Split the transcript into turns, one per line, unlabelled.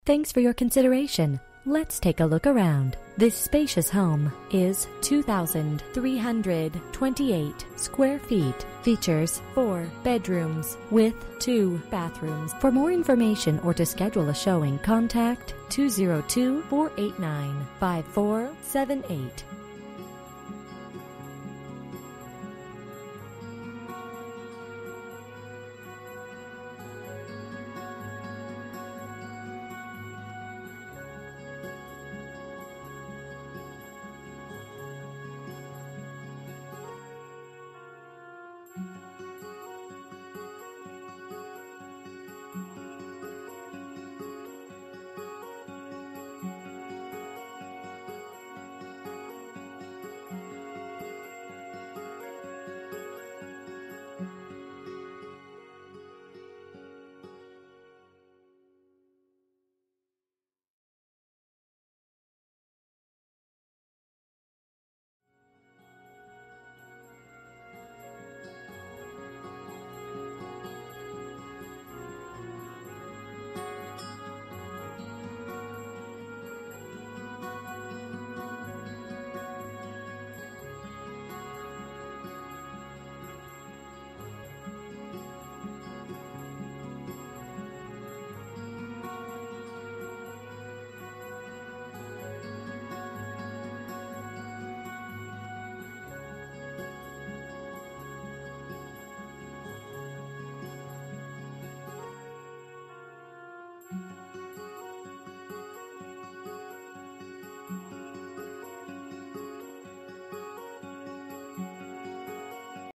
Thanks for your consideration. Let's take a look around. This spacious home is 2,328 square feet. Features 4 bedrooms with 2 bathrooms. For more information or to schedule a showing, contact 202-489-5478.